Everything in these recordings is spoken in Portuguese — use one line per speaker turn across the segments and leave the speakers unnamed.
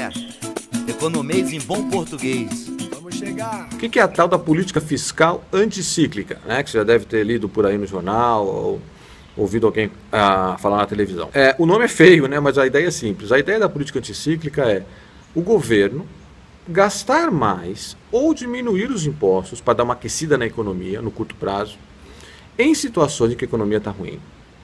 Economize em bom português.
Vamos chegar.
O que é a tal da política fiscal anticíclica, né? Que você já deve ter lido por aí no jornal ou ouvido alguém falar na televisão. O nome é feio, né? Mas a ideia é simples. A ideia da política anticíclica é o governo gastar mais ou diminuir os impostos para dar uma aquecida na economia no curto prazo, em situações em que a economia está ruim.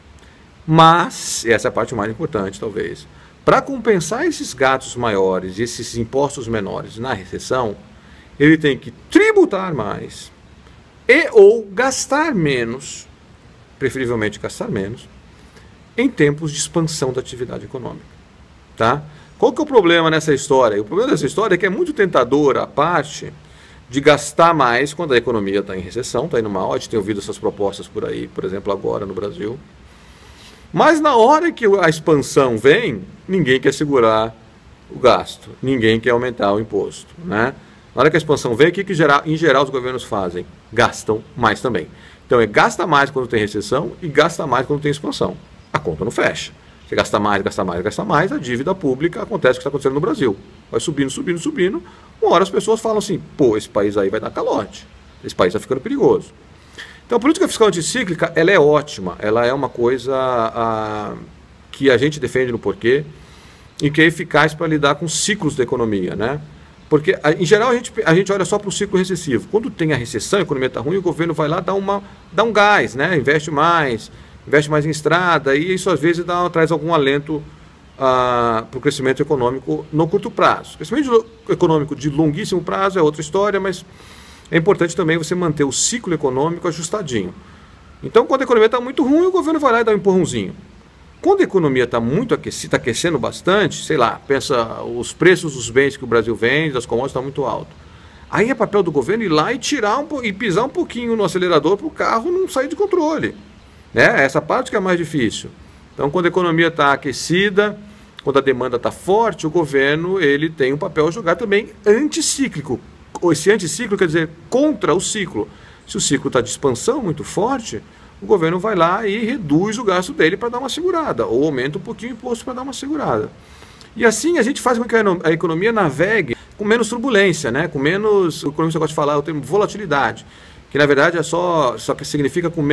Mas, e essa é a parte mais importante talvez, para compensar esses gastos maiores e esses impostos menores na recessão, ele tem que tributar mais e ou gastar menos, preferivelmente gastar menos, em tempos de expansão da atividade econômica. Tá? Qual que é o problema nessa história? O problema dessa história é que é muito tentadora a parte de gastar mais quando a economia está em recessão, está indo mal. A gente tem ouvido essas propostas por aí, por exemplo, agora no Brasil. Mas na hora que a expansão vem, ninguém quer segurar o gasto, ninguém quer aumentar o imposto, né? Na hora que a expansão vem, o que em geral os governos fazem? Gastam mais também. Então gasta mais quando tem recessão e gasta mais quando tem expansão. A conta não fecha. Você gasta mais, gasta mais, gasta mais, a dívida pública acontece o que está acontecendo no Brasil. Vai subindo, subindo, subindo. Uma hora as pessoas falam assim, pô, esse país aí vai dar calote. Esse país está ficando perigoso. Então a política fiscal anticíclica, ela é ótima. Ela é uma coisa que a gente defende no porquê e que é eficaz para lidar com ciclos da economia, né? Porque, em geral, a gente olha só para o ciclo recessivo. Quando tem a recessão, a economia está ruim, o governo vai lá dá um gás, né? Investe mais em estrada, e isso às vezes traz algum alento para o crescimento econômico no curto prazo. O crescimento econômico de longuíssimo prazo é outra história, mas é importante também você manter o ciclo econômico ajustadinho. Então, quando a economia está muito ruim, o governo vai lá e dá um empurrãozinho. Quando a economia está muito aquecida, está aquecendo bastante, sei lá, pensa os preços dos bens que o Brasil vende, das commodities estão muito alto. Aí é papel do governo ir lá e pisar um pouquinho no acelerador para o carro não sair de controle. Né? Essa parte que é mais difícil. Então, quando a economia está aquecida, quando a demanda está forte, o governo ele tem um papel a jogar também anticíclico. Esse anticiclo quer dizer contra o ciclo. Se o ciclo está de expansão muito forte, o governo vai lá e reduz o gasto dele para dar uma segurada, ou aumenta um pouquinho o imposto para dar uma segurada. E assim a gente faz com que a economia navegue com menos turbulência, né? Com menos, o economista gosta de falar o termo volatilidade, que na verdade é só que significa com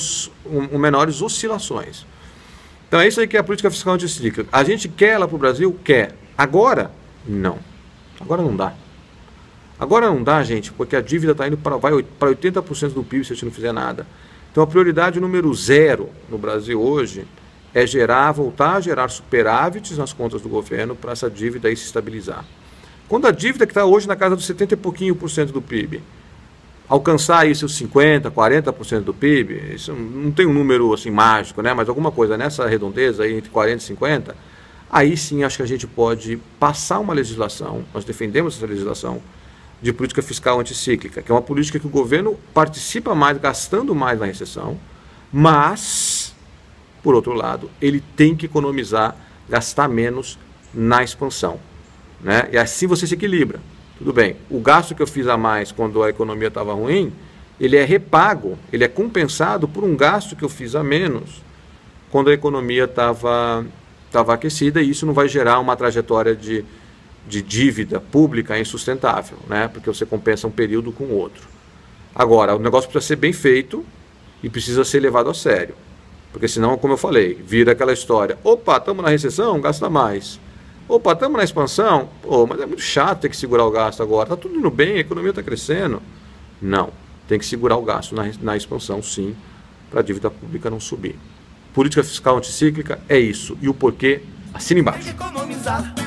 menores oscilações. Então é isso aí que é a política fiscal anticíclica. A gente quer ela para o Brasil? Quer. Agora? Não. Agora não dá. Agora não dá, gente, porque a dívida está indo para 80% do PIB se a gente não fizer nada. Então a prioridade número 0 no Brasil hoje é voltar a gerar superávites nas contas do governo para essa dívida aí se estabilizar. Quando a dívida que está hoje na casa dos 70 e pouquinho por cento do PIB, alcançar aí seus 50%, 40% do PIB, isso não tem um número assim mágico, né? Mas alguma coisa nessa redondeza aí entre 40% e 50%, aí sim acho que a gente pode passar uma legislação, nós defendemos essa legislação, de política fiscal anticíclica, que é uma política que o governo participa mais, gastando mais na recessão, mas, por outro lado, ele tem que economizar, gastar menos na expansão. Né? E assim você se equilibra. Tudo bem, o gasto que eu fiz a mais quando a economia estava ruim, ele é repago, ele é compensado por um gasto que eu fiz a menos quando a economia estava aquecida, e isso não vai gerar uma trajetória de dívida pública insustentável, né? Porque você compensa um período com o outro. Agora, o negócio precisa ser bem feito e precisa ser levado a sério. Porque senão, como eu falei, vira aquela história, opa, estamos na recessão, gasta mais. Opa, estamos na expansão, pô, mas é muito chato ter que segurar o gasto agora, está tudo indo bem, a economia está crescendo. Não, tem que segurar o gasto na expansão, sim, para a dívida pública não subir. Política fiscal anticíclica é isso. E o porquê, assina embaixo.